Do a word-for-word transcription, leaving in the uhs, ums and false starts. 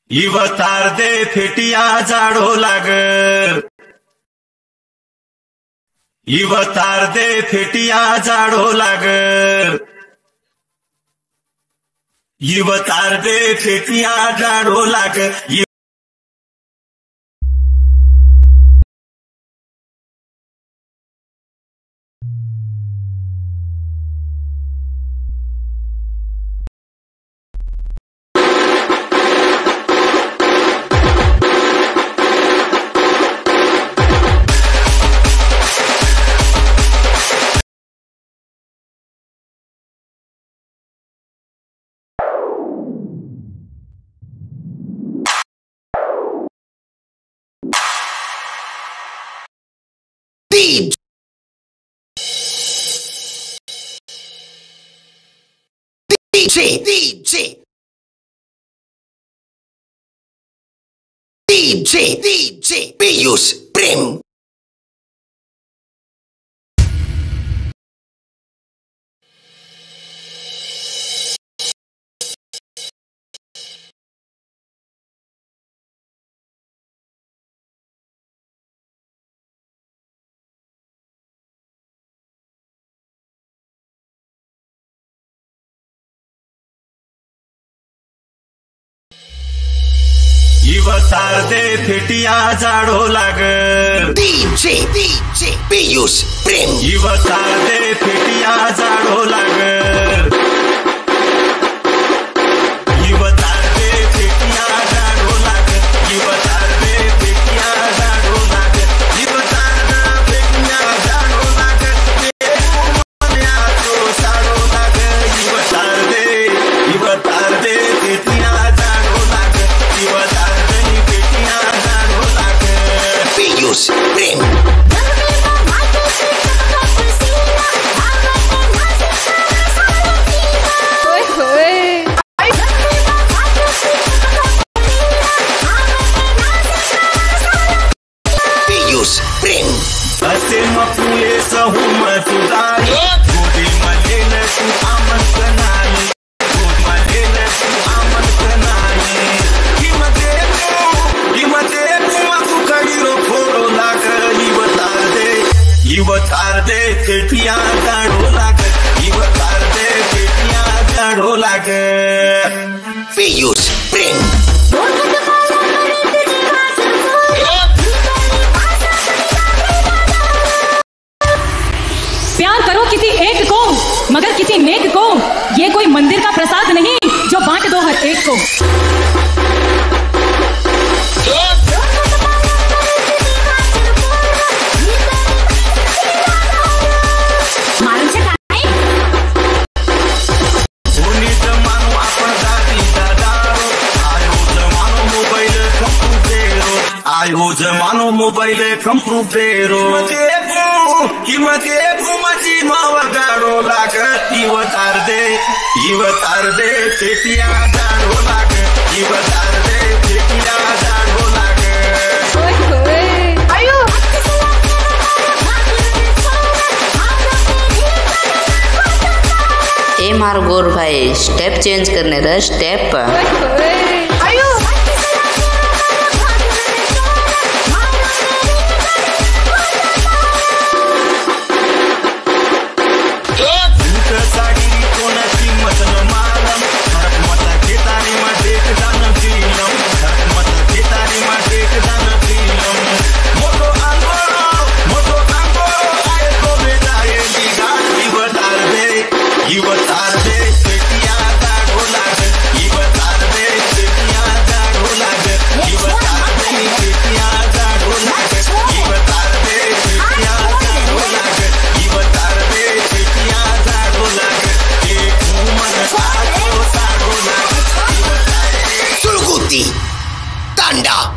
E Vatarde periya Jado Laga. E Vatarde periya Jado Laga. E Vatarde periya Jado Laga. DJ, DJ, DJ, DJ, Piyush, Prem. E Vatarde periya Jado Laga. DJ, DJ, Piyush, Prem. E Vatarde periya Jado Laga. E Vatarde periya Jado Laga. E Vatarde periya Jado Laga. E Vatarde periya Jado Laga. Manya to Jado Laga. E Vatarde, E Vatarde periya Jado Laga. E Vatarde periya Jado Laga. Piyush, Prem. Piyush, Prem. Ase mapule sa huma tudari. Gudi malele tu aman kanani. Gudi malele tu aman kanani. Imatepu, imatepu aku kairo koro laga. E Vatarde, E Vatarde periya Jado Laga. E Vatarde periya Jado Laga. Piyush, Prem. प्यार करो किसी एक को मगर किसी नेक को, ये कोई मंदिर का प्रसाद नहीं जो बांट दो हर एक को। मालूम से काय? कोणी जमानो आपण दादी दादारो. आयो जमानो मोबाईल कंप्यूटरो. आयो जमानो मोबाईल कंप्यूटरो. Imatepu machi mawa Jado Laga. E Vatarde, E Vatarde periya Jado Laga. E Vatarde periya Jado Laga. आयो ए मार गोर भाई स्टेप चेंज करने दा स्टेप आयो सागीरी कोणाची मत न मालम. हरक मता घेतानी माझे एक दान फिलम. हरक मता घेतानी माझे एक दान फिलम. मोठो आंगोरो, मोठो आंगोरो आये तो बेजाये दिगा. E Vatarde, E Vatarde periya Jado Laga. E Vatarde periya Jado Laga. E Vatarde periya Jado Laga. E Vatarde periya Jado Laga. E Vatarde periya Jado Laga. Ek woman Jado Laga. Sulguti, Tanda.